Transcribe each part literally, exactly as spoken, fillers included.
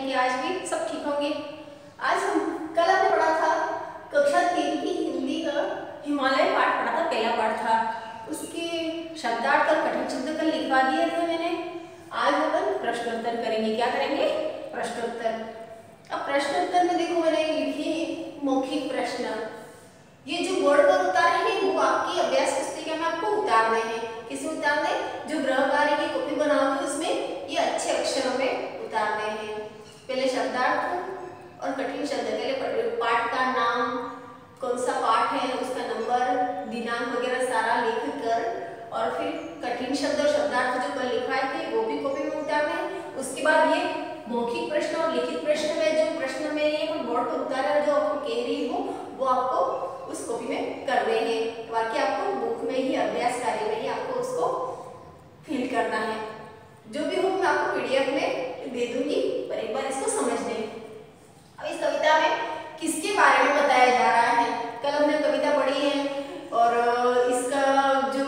कि आज भी सब ठीक होंगे। आज हम कल हमने पढ़ा था कक्षा तीन की हिंदी का हिमालय पाठ पढ़ा था, पहला पाठ था। उसके शब्दार्थ और कठिन शब्द कल लिखवा दिए थे मैंने। आज अपन प्रश्नोत्तर करेंगे। क्या करेंगे? प्रश्नोत्तर। अब प्रश्नोत्तर में देखो मैंने लिखे मौखिक प्रश्न। ये जो बोर्ड पर उतारे हैं वो आपकी अभ्यास पुस्तिका में आपको उतारने हैं। किसमें उतारने? जो गृह कार्य की कॉपी बनाओगे उसमें ये अच्छे अक्षरों में उतारने हैं। पहले शब्दार्थ और कठिन शब्द, पहले पाठ का नाम, कौन सा पाठ है, उसका नंबर, दिनांक वगैरह सारा लिख कर और फिर कठिन शब्द और शब्दार्थ जो कल लिखवाए थे वो भी कॉपी में उतारने हैं। उसके बाद ये मौखिक प्रश्न और लिखित प्रश्न में जो प्रश्न में ये बोर्ड पर उतारा जो आपको कह रही हूँ वो आपको उस कॉपी में करने हैं। बाकी आपको बुक में ही अभ्यास कार्य में ही आपको उसको फिल करना है। जो भी हो मैं आपको पीडीएफ में दे दूंगी, पर एक बार इसको समझ लें। अब इस कविता में किसके बारे में बताया जा रहा है? कल हमने कविता पढ़ी है और इसका जो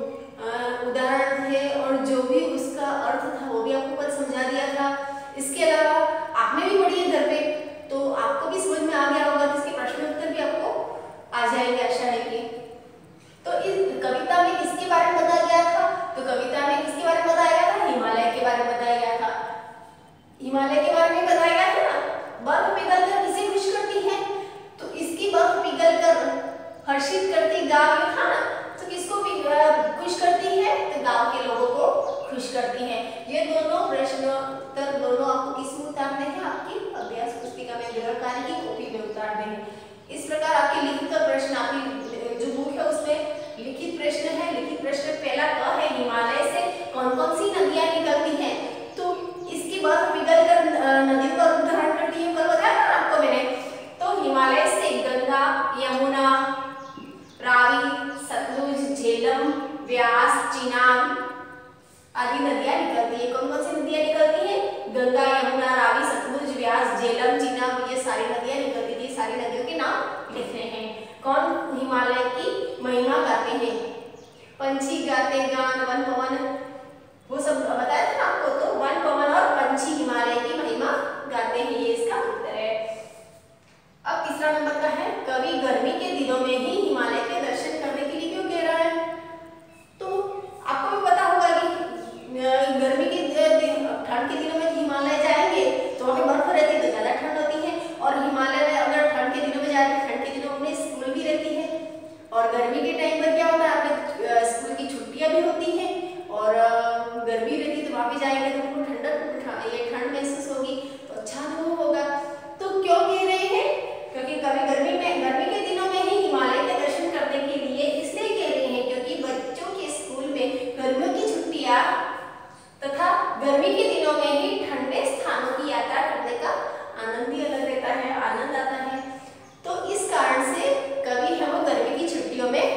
उदाहरण है और जो भी उसका अर्थ था वो भी आपको कल समझा दिया था। इसके अलावा आपने भी पढ़ी है घर पे, तो आपको भी समझ में आ गया होगा। इसके प्रश्नोत्तर भी आपको आ जाएंगे, आशा है कि। तो इस कविता में किसके बारे में बताया गया था? तो कविता में किसके बारे में बताया गया था? हिमालय के बारे में बताया गया था। हिमालय के बारे में बताया गया था ना। बर्फ पिघल कर किसे खुश करती है? तो इसकी बर्फ पिघल कर हर्षित करती गांव था ना, तो किसको खुश करती है? तो गांव के लोगों को खुश करती है। ये दोनों प्रश्नोत्तर दोनों आपको किसमें उतारने हैं? आपकी अभ्यास पुस्तिका में गृह कार्य की कॉपी में उतारने हैं। इस प्रकार आपके लिखित प्रश्न, आपकी जो बुक है उसमें लिखित प्रश्न है। लिखित प्रश्न पहला क है, हिमालय से कौन कौन सी नदियां निकलती हैं? तो इसकी बर्फ पिघल कर नदियों का रूप धारण करती है, कल बताया था आपको मैंने। तो हिमालय से गंगा, यमुना, रावी, सतलुज, झेलम, व्यास, चिनाब आदि नदियां निकलती है। कौन कौन सी नदियां निकलती हैं? गंगा, यमुना, रावी, सतलुज, व्यास, झेलम, चिनाब, ये सारी नदियां निकलती थी। सारी नदियों के नाम लिखने हैं। कौन हिमालय की महिमा गाते हैं? पंछी गाते गान, वन पवन, वो सब बताया था आपको। तो वन पवन और पंछी हिमालय की महिमा गाते हैं, ये इसका उत्तर है। अब तीसरा नंबर का है, कवि गर्मी के दिनों में ही हिमालय के दर्शन करने के लिए क्यों कह रहा है? तो आपको भी पता होगा कि गर्मी के दिन, ठंड के दिनों में हिमालय जाएंगे तो वहाँ पे बर्फ रहती है तो ज्यादा ठंड होती है। और हिमालय में अगर ठंड के दिनों में जाए तो ठंड के दिनों में स्कूल भी रहती है। और गर्मी के टाइम पर क्या होता है, आपके स्कूल की छुट्टियां भी होती हैं और गर्मी रहती है तो वहाँ पे जाएंगे तो उनको ठंडक ये ठंड महसूस होगी, तो अच्छा अनुभव होगा। तो क्यों कह रहे हैं? क्योंकि कभी गर्मी में गर्मी के दिनों में ही हिमालय के दर्शन करने के लिए इसलिए कह रहे हैं क्योंकि बच्चों के स्कूल में गर्मियों की छुट्टियां तथा गर्मी के दिनों में ही ठंडे स्थानों की यात्रा करने का आनंद ही अलग रहता है, आनंद आता है। तो इस कारण से कवि है वो गर्मी की छुट्टियों में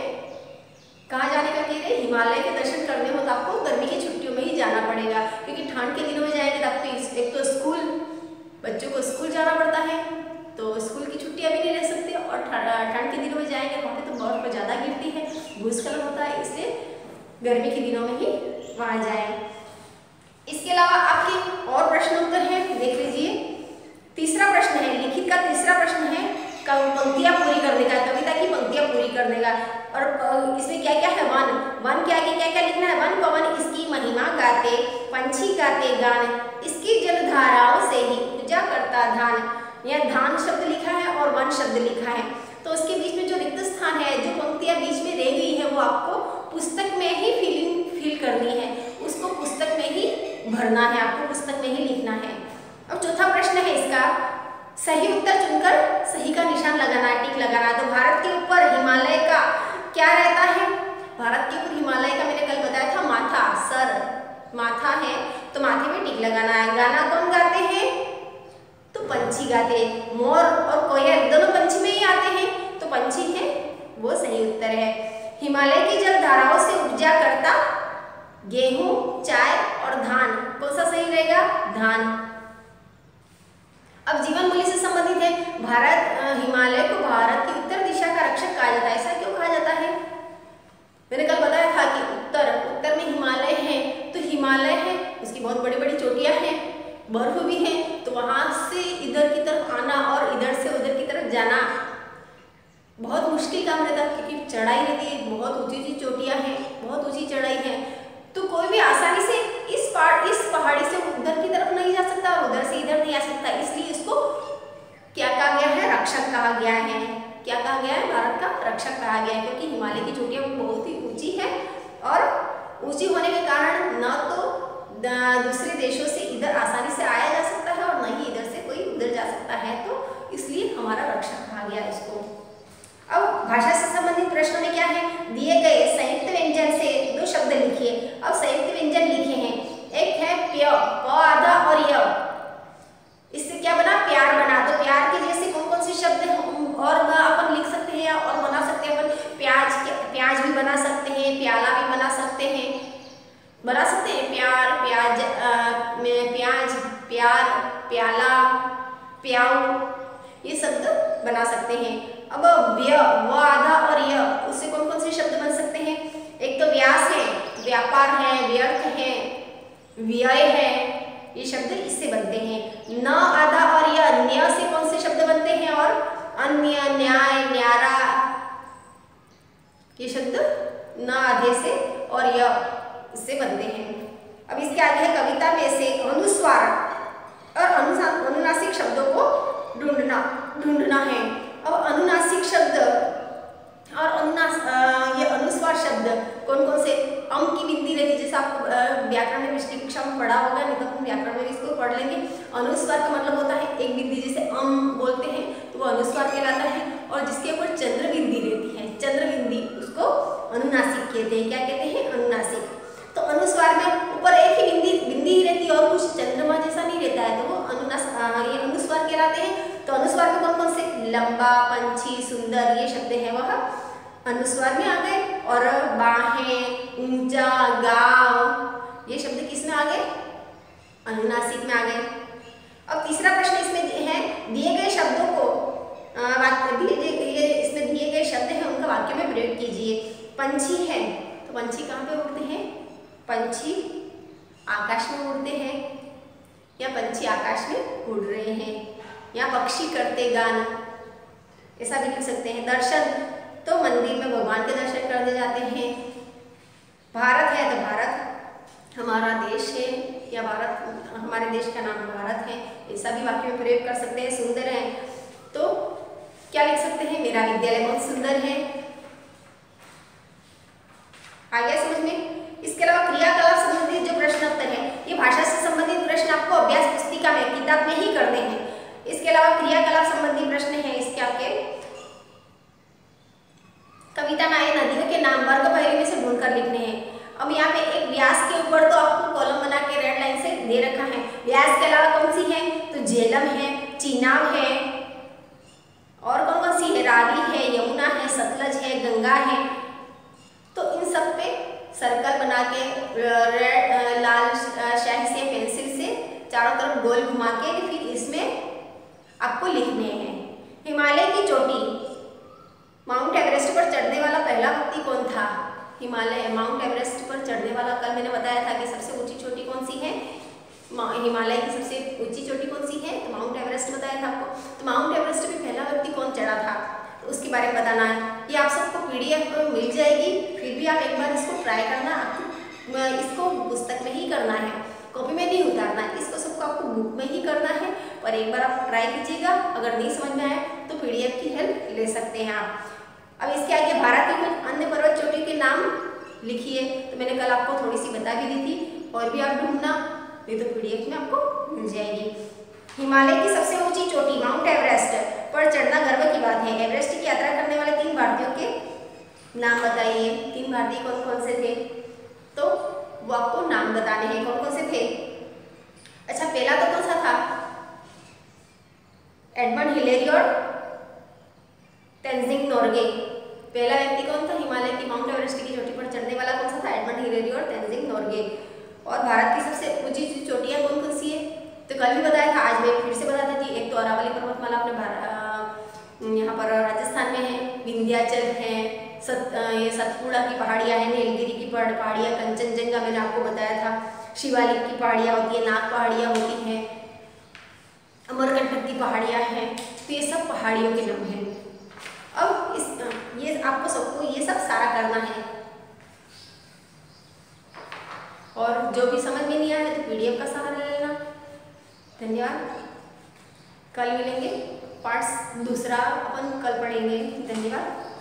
कहाँ जाने का कह रहे? हिमालय के दर्शन करने हो तो आपको गर्मी की छुट्टियों में ही जाना पड़ेगा, क्योंकि ठंड के दिनों में जाएंगे तो आपको एक तो स्कूल, बच्चों को स्कूल जाना पड़ता है तो स्कूल की छुट्टियां भी नहीं रह सकती, और ठंड के दिनों में जाएंगे वहाँ पे तो बर्फ ज़्यादा गिरती है, भूस्खलन होता है, इसलिए गर्मी के दिनों में ही वहाँ जाएं। इसके अलावा आपके और प्रश्न उत्तर हैं, देख लीजिए। तीसरा प्रश्न है, लिखित का तीसरा प्रश्न है पंक्तियां पूरी करने का, कविता की पंक्तियां पूरी करने का। और इसमें क्या क्या है? वन वन के आगे क्या क्या लिखना है? वन पवन इसकी महिमा गाते, पंछी गाते गान, इसकी जलधाराओं से ही पूजा करता धान। यह धान शब्द लिखा है और वन शब्द लिखा है, तो उसके बीच में जो रिक्त स्थान है, जो पंक्तियां बीच में रह गई है, वो आपको पुस्तक में ही फिलिंग फिल करनी है, उसको पुस्तक में ही भरना है, आपको पुस्तक में ही लिखना है। अब चौथा प्रश्न है इसका, सही उत्तर चुनकर सही का निशान लगाना, टिक लगाना। तो भारत के ऊपर हिमालय का क्या रहता है? भारत के ऊपर हिमालय का मैंने कल बताया था माथा, सर माथा है, तो माथे में टिक लगाना है। गाना कौन गाते हैं? तो पंछी गाते हैं। मोर और कोयल दोनों पंछी में ही आते हैं, तो पंछी है वो सही उत्तर है। हिमालय की जलधाराओं से उपजा करता गेहूं, चाय और धान, कौन सा सही रहेगा? धान। अब जीवन मूल्य से संबंधित है, भारत हिमालय को भारत की उत्तर दिशा का रक्षक कहा जाता है। ऐसा क्यों कहा जाता है? मैंने कल बताया था कि उत्तर उत्तर में हिमालय है, तो हिमालय है उसकी बहुत बड़ी बड़ी चोटियां हैं, बर्फ भी है, तो वहाँ से इधर की तरफ आना और इधर से उधर की तरफ जाना बहुत मुश्किल काम रहता है, क्योंकि चढ़ाई रहती है, बहुत ऊंची ऊंची चोटियाँ हैं, बहुत ऊंची चढ़ाई है, तो कोई भी आसानी से इस पहाड़ इस पहाड़ी से उधर की तरफ नहीं जा सकता और उधर से इधर नहीं आ सकता। इसलिए इसको क्या कहा गया है? रक्षक कहा गया है। क्या कहा गया है? भारत का रक्षक कहा गया है, क्योंकि हिमालय की चोटियाँ बहुत ही ऊंची है और ऊंची होने के कारण न तो दूसरे देशों से इधर आसानी से आया जा सकता है और न ही इधर से कोई उधर जा सकता है, तो इसलिए हमारा रक्षक कहा गया इसको। अब भाषा से संबंधित प्रश्नों में क्या है? दिए गए संयुक्त व्यंजन से दो शब्द लिखिए। अब संयुक्त व्यंजन लिखे हैं, एक है प्य, प आधा और य, इससे क्या बना? प्यार बना। तो प्यार के जैसे कौन कौन से शब्द और अपन लिख सकते हैं और बना सकते हैं? अपन प्याज के प्याज भी बना सकते हैं, प्याला भी बना सकते हैं, बना सकते हैं प्यार, प्याज, आ, में प्याज, प्यार, प्याला, प्याऊ, ये शब्द बना सकते हैं। अब व्य, व आधा और य, उससे कौन कौन से शब्द बन सकते हैं? एक तो व्यास है, व्यापार है, व्यर्थ है, व्यय है, ये शब्द इससे बनते हैं। न आधा और य, न्य से कौन से शब्द बनते हैं? और अन्य, न्याय, न्यारा, ये शब्द न आधे से और य से बनते हैं। अब इसके आगे है कविता में से अनुस्वार और अनुनासिक शब्दों को ढूंढना ढूंढना है। अब अनुनासिक शब्द और अनुनास ये अनुस्वार शब्द कौन कौन से? अम की बिंदी रहती, जैसे आप व्याकरण में पिछली कक्षा में पढ़ा होगा, नहीं तो अपन व्याकरण में भी इसको पढ़ लेंगे। अनुस्वार का मतलब होता है एक बिंदी, जैसे अम बोलते हैं तो वो अनुस्वार कहलाता है, और जिसके ऊपर चंद्र बिंदी रहती है, चंद्र बिंदी, उसको अनुनासिक कहते हैं। क्या कहते हैं? अनुनासिक। तो अनुस्वार में ऊपर एक ही बिंदी बिंदी ही रहती है और कुछ चंद्रमा जैसा नहीं रहता है, तो वो अनुनास ये अनुस्वार कहलाते हैं। तो अनुस्वार में कौन कौन से? लंबा, पंछी, सुंदर, ये शब्द है वह अनुस्वार में आ गए। और बाहें, ऊंचा, गांव, ये शब्द किस में आ गए? अनुनासिक में आ गए। अब तीसरा प्रश्न इसमें है, दिए गए शब्दों को दिए ये इसमें दिए गए शब्द हैं उनका वाक्य में प्रयोग कीजिए। पंछी है, तो पंछी कहाँ पे उड़ते हैं? पंछी आकाश में उड़ते हैं, या पंछी आकाश में उड़ रहे हैं, या पक्षी करते गान, ऐसा भी लिख सकते हैं। दर्शन, तो मंदिर में भगवान के दर्शन करने जाते हैं। भारत है, तो भारत हमारा देश है, या भारत हमारे देश का नाम भारत है, ऐसा भी वाक्य में प्रयोग कर सकते हैं। सुंदर है, तो क्या लिख सकते हैं? मेरा विद्यालय बहुत सुंदर है। आ गया समझ में? इसके अलावा क्रियाकलाप संबंधित जो प्रश्न उत्तर है, ये भाषा से संबंधित प्रश्न आपको अभ्यास पुस्तिका में, किताब में ही करने हैं। इसके अलावा क्रियाकलाप संबंधी प्रश्न है इसके आपके कविता में आए नदियों के नाम वर्ग पहले में से ढूंढकर लिखने हैं। अब यहाँ पे एक व्यास के ऊपर तो आपको कॉलम बना के रेड लाइन से दे रखा है। व्यास के अलावा कौन सी है? तो झेलम है, चिनाब है, और कौन कौन सी है? रावी है, यमुना है, सतलज है, गंगा है। तो इन सब पे सर्कल बना के रेड लाल स्याही से, पेंसिल से चारों तरफ गोल घुमा के फिर इसमें आपको लिखने हैं। हिमालय की चोटी, माउंट एवरेस्ट पर चढ़ने वाला पहला व्यक्ति कौन था? हिमालय माउंट एवरेस्ट पर चढ़ने वाला, कल मैंने बताया था कि सबसे ऊंची चोटी कौन सी है? हिमालय की सबसे ऊंची चोटी कौन सी है? तो माउंट एवरेस्ट बताया था आपको। तो माउंट एवरेस्ट पे पहला व्यक्ति कौन चढ़ा था, तो उसके बारे में बताना है। ये आप सबको पीडीएफ मिल जाएगी, फिर भी आप एक बार इसको ट्राई करना। इसको पुस्तक में ही करना है, कॉपी में नहीं उतारना है, इसको सबको आपको बुक में ही करना है। और एक बार आप ट्राई कीजिएगा, अगर नहीं समझ में आए तो पीडीएफ की हेल्प ले सकते हैं आप। अब इसके आगे भारत की कुछ अन्य पर्वत चोटी के नाम लिखिए। तो मैंने कल आपको थोड़ी सी बता भी दी थी, और भी आप ढूंढना, नहीं तो पीडीएफ में आपको मिल जाएगी। हिमालय की सबसे ऊंची चोटी माउंट एवरेस्ट पर चढ़ना गर्व की बात है। एवरेस्ट की यात्रा करने वाले तीन भारतीयों के नाम बताइए। तीन भारतीय कौन कौन से थे? तो वो आपको नाम बताने हैं, कौन कौन से थे। अच्छा, पहला तो कौन सा था? एडमंड हिलेरी और तेंजिंग नोर्गे। पहला व्यक्ति कौन था हिमालय की माउंट एवरेस्ट की चोटी पर चढ़ने वाला? कौन सा था? एडमंड हिलेरी और तेंजिंग नोर्गे। और भारत की सबसे ऊंची चोटियां कौन कौन सी है? तो कल भी बताया था, आज मैं फिर से बता देती। एक तो अरावली पर्वतमाला अपने यहाँ पर राजस्थान में है, विंध्याचल है, सत ये सतपुड़ा की पहाड़ियाँ हैं, नीलगिरी की पहाड़ियाँ, कंचनजंगा मैंने आपको बताया था। शिवालिक की पहाड़ियाँ होती है, नाग पहाड़ियाँ होती हैं, अमरकंटक की पहाड़ियाँ हैं, तो ये सब पहाड़ियों के नाम हैं। अब इस ये आपको सबको ये सब सारा करना है, और जो भी समझ में नहीं आया तो पीडीएफ का सहारा ले लेना। धन्यवाद। कल मिलेंगे, पार्ट्स दूसरा अपन कल पढ़ेंगे। धन्यवाद।